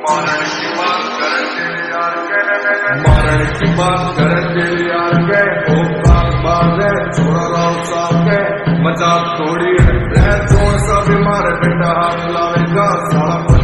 मारण की बात करते यार के औकात बात है छोड़ा राव साहब के मजाक थोड़ी है रह जो सा बीमार बेटा हाथ लावेगा साला